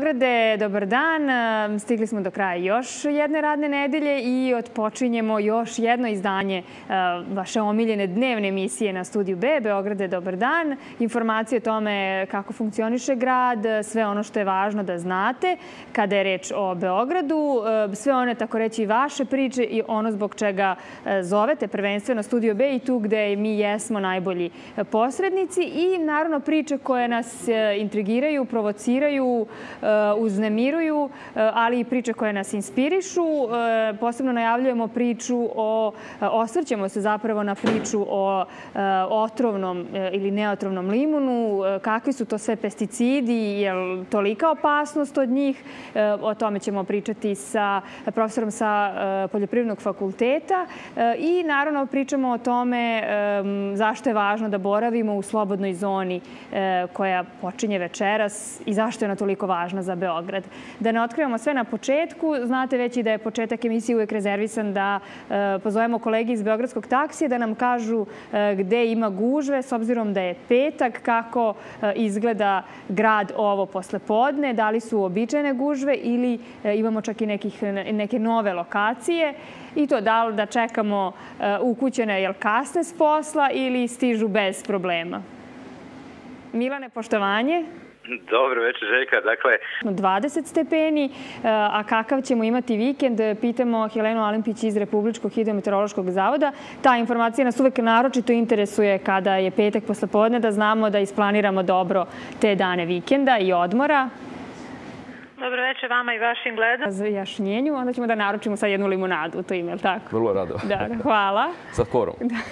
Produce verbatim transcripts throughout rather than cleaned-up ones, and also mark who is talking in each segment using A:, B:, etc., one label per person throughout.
A: Beograde, dobar dan. Stigli smo do kraja još jedne radne nedelje i otpočinjemo još jedno izdanje vaše omiljene dnevne emisije na Studiju B, Beograde, dobar dan. Informacije o tome kako funkcioniše grad, sve ono što je važno da znate kada je reč o Beogradu, sve one, tako reći, vaše priče i ono zbog čega zovete prvenstveno Studio B i tu gde mi jesmo najbolji posrednici i naravno priče koje nas intrigiraju, provociraju, uznemiruju, ali i priče koje nas inspirišu. Posebno najavljujemo priču o, osvrćemo se zapravo na priču o otrovnom ili neotrovnom limunu, kakvi su to sve pesticidi, je li tolika opasnost od njih. O tome ćemo pričati sa profesorom sa Poljoprivrednog fakulteta i naravno pričamo o tome zašto je važno da boravimo u slobodnoj zoni koja počinje večeras i zašto je ona toliko važna za Beograd. Da ne otkrivamo sve na početku, znate već i da je početak emisije uvek rezervisan da pozovemo kolegi iz Beogradskog taksija da nam kažu gde ima gužve, s obzirom da je petak, kako izgleda grad ovo poslepodne, da li su uobičajene gužve ili imamo čak i nekih, neke nove lokacije. I to da li da čekamo ukućene, jel kasne s posla ili stižu bez problema. Milane, poštovanje.
B: Dobro večer, Željka. Dakle,
A: dvadeset stepeni, a kakav ćemo imati vikend? Pitamo Helenu Alimpić iz Republičkog hidrometeorološkog zavoda. Ta informacija nas uvek naročito interesuje kada je petak poslepodne, da znamo da isplaniramo dobro te dane vikenda i odmora.
C: Dobro večer vama i vašim gledalcima.
A: Za jašnjenju, onda ćemo da naručimo sad jednu limunadu, to ime, tako?
D: Vrlo rado.
A: Da, hvala.
D: Sa korom.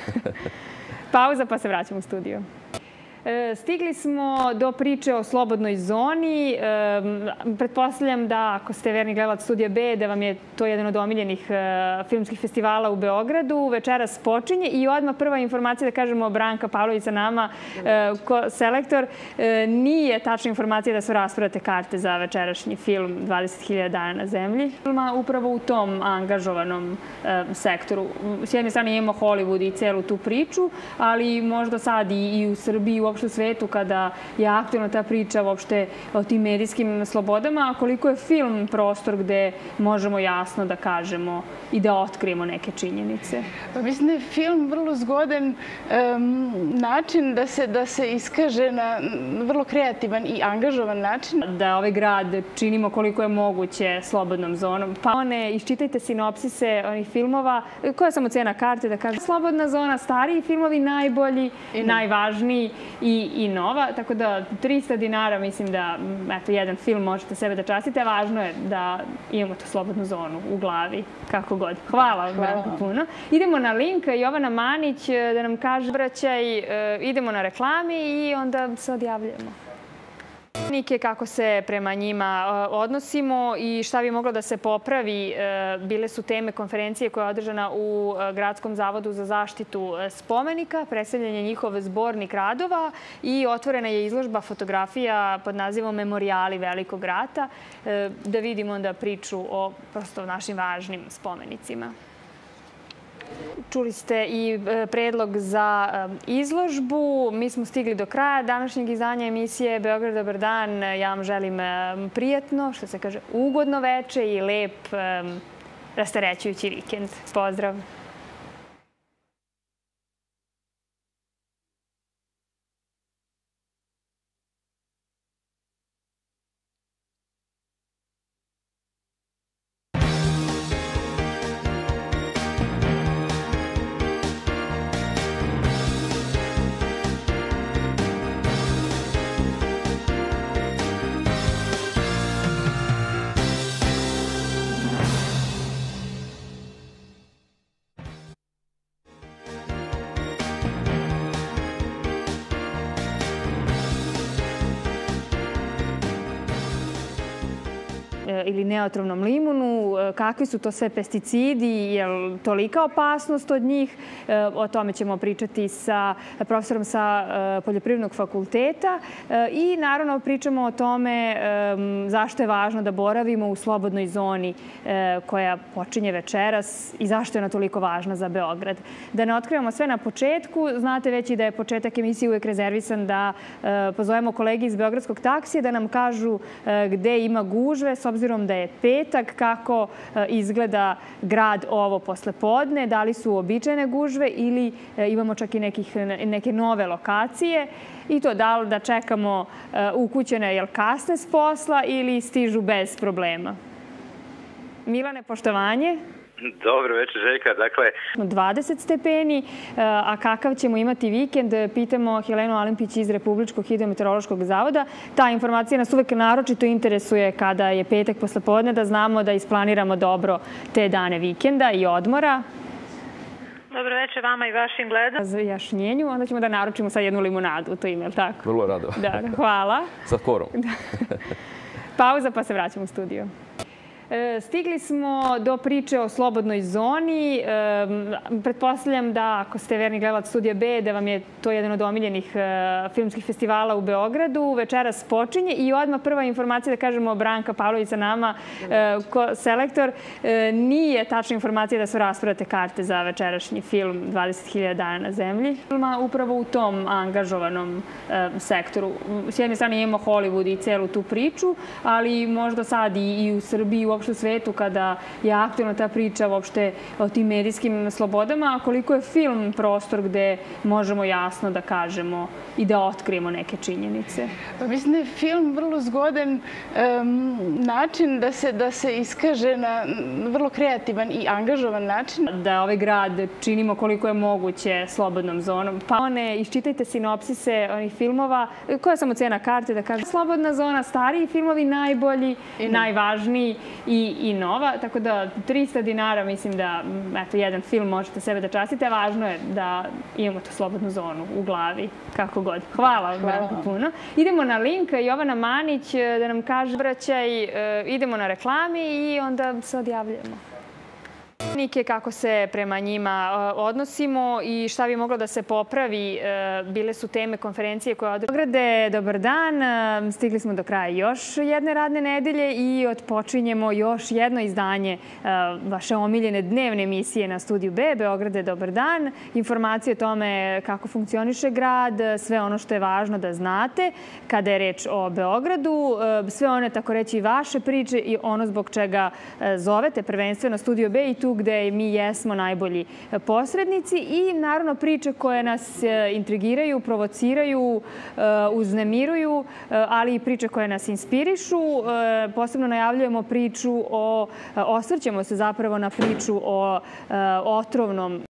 A: Pauza pa se vraćamo u studio. Stigli smo do priče o slobodnoj zoni. Pretpostavljam da, ako ste verni gledalac Studija B, da vam je to jedan od omiljenih filmskih festivala u Beogradu. Večeras počinje i odmah prva informacija, da kažemo, Branka Pavlović sa nama, selektor. Nije tačna informacija da su rasprodate karte za večerašnji film dvadeset hiljada dana na zemlji. Upravo u tom angažovanom sektoru. S jedne strane imamo Hollywood i celu tu priču, ali možda sad i u Srbiji, uopšte u svetu, kada je aktualna ta priča uopšte o tim medijskim slobodama, a koliko je film prostor gde možemo jasno da kažemo i da otkrijemo neke činjenice?
E: Pa mislim da je film vrlo zgodan način da se, da se iskaže na vrlo kreativan i angažovan način.
A: Da ovaj grad činimo koliko je moguće slobodnom zonom. Pa one, iščitajte sinopsise onih filmova. Koja je samo cena karte da kažem? Slobodna zona, stariji filmovi, najbolji, najvažniji i, i nova. Tako da trista dinara, mislim da eto, jedan film možete sebe da častite. Važno je da imamo tu slobodnu zonu u glavi, kako god. Hvala vam puno. Idemo na link. Jovana Manić da nam kaže obraćaj. Idemo na reklami i onda se odjavljujemo. Kako se prema njima odnosimo i šta bi moglo da se popravi, bile su teme konferencije koja je održana u Gradskom zavodu za zaštitu spomenika, predstavljanje njihov zbornik radova i otvorena je izložba fotografija pod nazivom Memorijali Velikog rata, da vidimo onda priču o prosto našim važnim spomenicima. Čuli ste i predlog za izložbu. Mi smo stigli do kraja današnjeg izdanja emisije Beograd, dobar dan. Ja vam želim prijatno, što se kaže, ugodno veče i lep, rasterećujući vikend. Pozdrav! ili neotrovnom limunu, kakvi su to sve pesticidi, je li tolika opasnost od njih? O tome ćemo pričati sa profesorom sa Poljoprivrednog fakulteta i naravno pričamo o tome zašto je važno da boravimo u slobodnoj zoni koja počinje večeras i zašto je ona toliko važna za Beograd. Da ne otkrivamo sve na početku, znate već i da je početak emisije uvek rezervisan da pozovemo kolegi iz Beogradskog taksija da nam kažu gde ima gužve, s obzirom da je petak, kako izgleda grad ovo poslepodne, da li su uobičajene gužve ili imamo čak i nekih, neke nove lokacije i to da li da čekamo ukućene jel kasne s posla ili stižu bez problema. Milane, poštovanje.
B: Dobro večer, Željka. Dakle,
A: dvadeset stepeni, a kakav ćemo imati vikend? Pitamo Helenu Alimpić iz Republičkog hidrometeorološkog zavoda. Ta informacija nas uvek naročito interesuje kada je petak poslepodne, da znamo da isplaniramo dobro te dane vikenda i odmora.
C: Dobro večer vama i vašim gledalcima.
A: Za jašnjenju, onda ćemo da naručimo sad jednu limunadu u to ime, ili tako?
D: Vrlo rado.
A: Da, hvala.
D: Sa korom.
A: Pauza pa se vraćamo u studio. Stigli smo do priče o slobodnoj zoni. Pretpostavljam da, ako ste verni gledalac Studija B, da vam je to jedan od omiljenih filmskih festivala u Beogradu. Večeras počinje i odmah prva informacija, da kažemo, Branka Pavlović sa nama, selektor. Nije tačna informacija da su rasprodate karte za večerašnji film dvadeset hiljada dana na zemlji. Filma upravo u tom angažovanom sektoru. S jedne strane imamo Hollywood i celu tu priču, ali možda sad i u Srbiji, uopšte u svetu, kada je aktualna ta priča uopšte o tim medijskim slobodama, koliko je film prostor gde možemo jasno da kažemo i da otkrijemo neke činjenice?
E: Pa mislim da je film vrlo zgodan način da se, da se iskaže na vrlo kreativan i angažovan način.
A: Da ovaj grad činimo koliko je moguće slobodnom zonom. Pa one, iščitajte sinopsise onih filmova. Koja je samo cena karte, da kažem? Slobodna zona, stariji filmovi, najbolji, najvažniji i, i nova. Tako da trista dinara, mislim da eto, jedan film možete sebe da častite. Važno je da imamo tu slobodnu zonu u glavi, kako god. Hvala, Branko, puno. Idemo na link. Jovana Manić da nam kaže vraćaj, idemo na reklami i onda se odjavljujemo. Kako se prema njima odnosimo i šta bi moglo da se popravi, bile su teme konferencije koje održaju. Beograde, dobar dan. Stigli smo do kraja još jedne radne nedelje i otpočinjemo još jedno izdanje vaše omiljene dnevne emisije na Studiju B, Beograde, dobar dan. Informacije o tome kako funkcioniše grad, sve ono što je važno da znate kada je reč o Beogradu, sve one, tako reći, vaše priče i ono zbog čega zovete prvenstveno Studio B i tu gde mi jesmo najbolji posrednici i naravno priče koje nas intrigiraju, provociraju, uznemiruju, ali i priče koje nas inspirišu. Posebno najavljujemo priču o, osvrćemo se zapravo na priču o otrovnom